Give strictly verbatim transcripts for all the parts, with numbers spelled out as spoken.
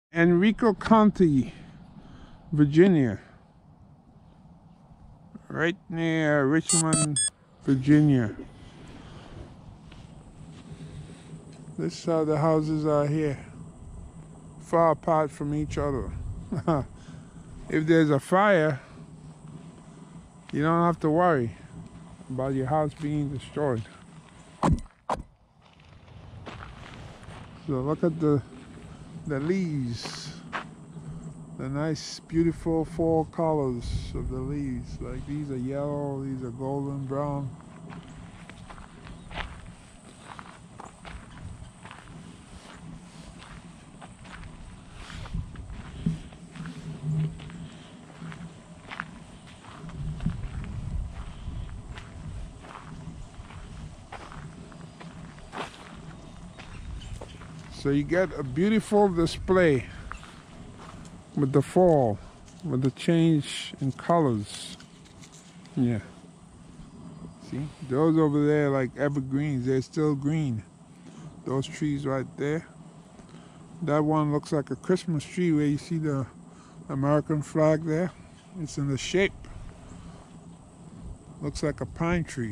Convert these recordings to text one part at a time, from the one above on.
Henrico County, Virginia, right near Richmond, Virginia. This is how the houses are here, far apart from each other. If there's a fire, you don't have to worry about your house being destroyed. So look at the the leaves, the nice beautiful fall colors of the leaves. Like these are yellow, these are golden brown. So you get a beautiful display with the fall, with the change in colors. Yeah. See, those over there like evergreens, they're still green. Those trees right there. That one looks like a Christmas tree where you see the American flag there. It's in the shape. Looks like a pine tree.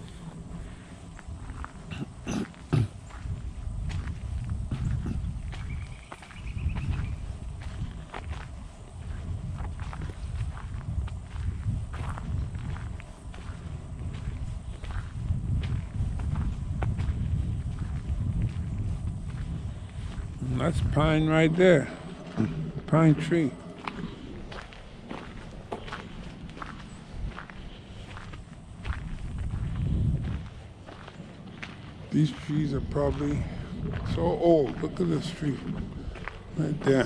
That's pine right there, pine tree. These trees are probably so old. Look at this tree right there.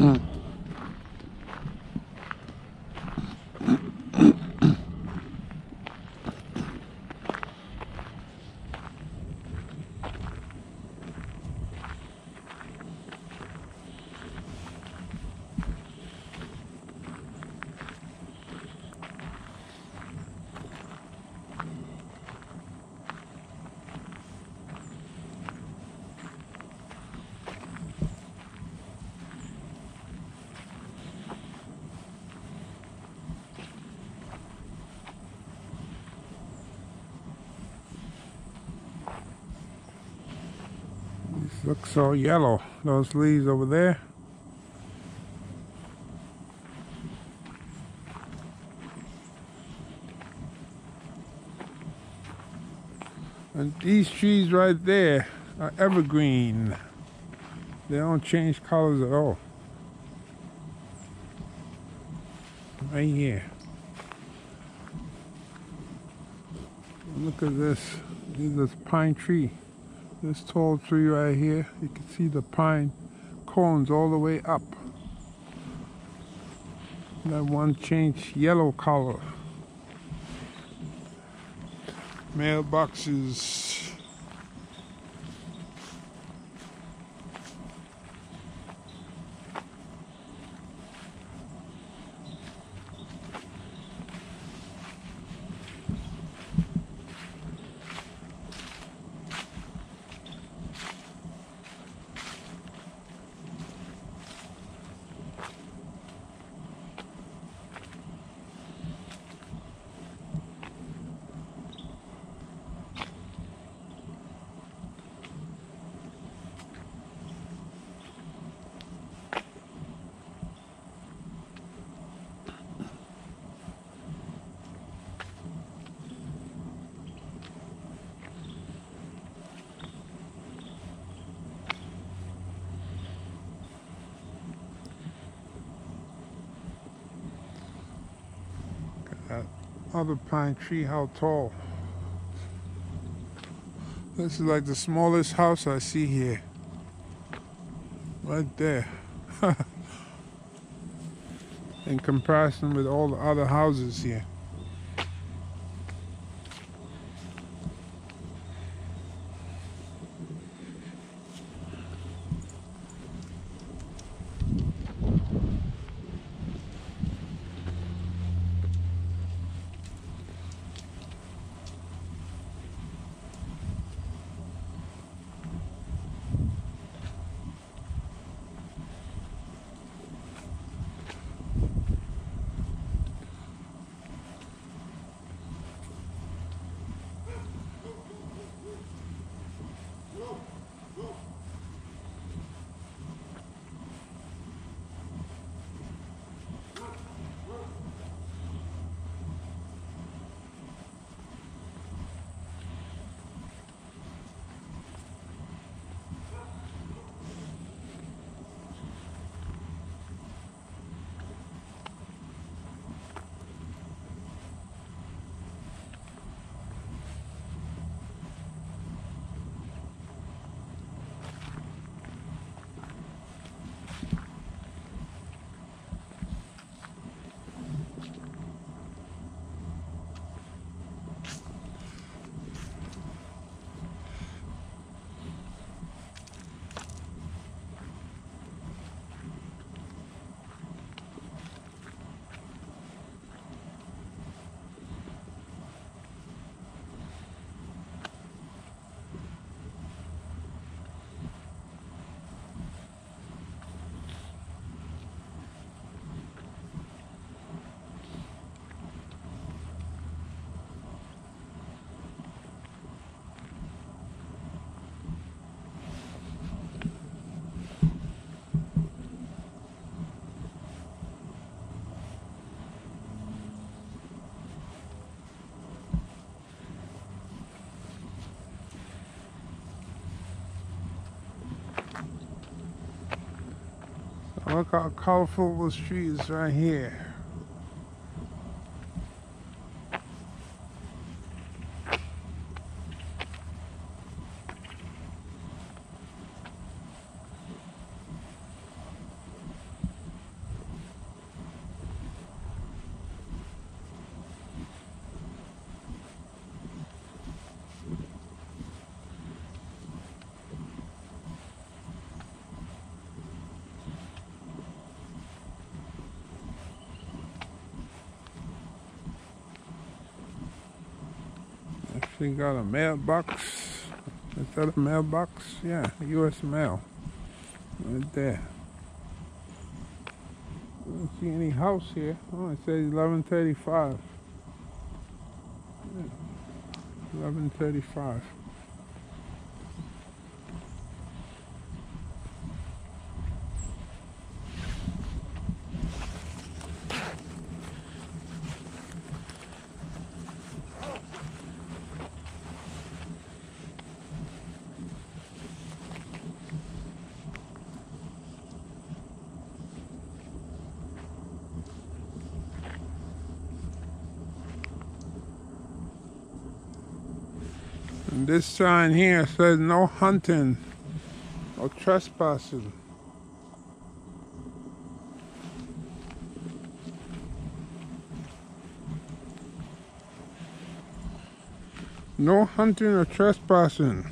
Look so yellow, those leaves over there. And these trees right there are evergreen. They don't change colors at all. Right here. Look at this. This is a pine tree. This tall tree right here, you can see the pine cones all the way up. That one changed yellow color. Mailboxes. That other pine tree, how tall. This is like the smallest house I see here. Right there. In comparison with all the other houses here. Look how colorful the street is right here. Actually got a mailbox. Is that a mailbox? Yeah, U S mail. Right there. I don't see any house here. Oh, it says eleven thirty-five. Yeah. eleven thirty-five. And this sign here says no hunting or trespassing. No hunting or trespassing.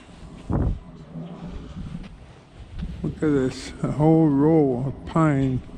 Look at this, a whole row of pine